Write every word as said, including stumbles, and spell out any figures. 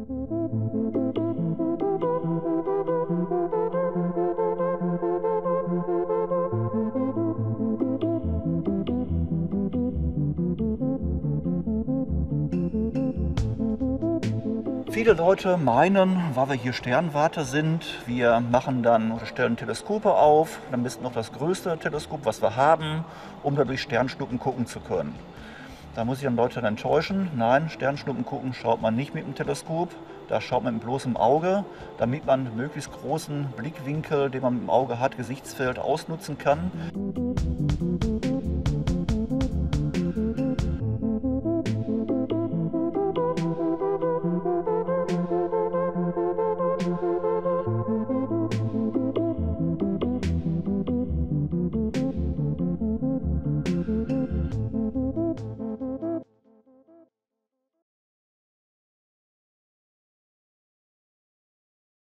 Viele Leute meinen, weil wir hier Sternwarte sind, wir machen dann oder stellen Teleskope auf, am besten noch das größte Teleskop, was wir haben, um da durch Sternschnuppen gucken zu können. Da muss ich dann Leute dann enttäuschen. Nein, Sternschnuppen gucken schaut man nicht mit dem Teleskop, da schaut man mit bloßem Auge, damit man möglichst großen Blickwinkel, den man mit dem Auge hat, Gesichtsfeld ausnutzen kann.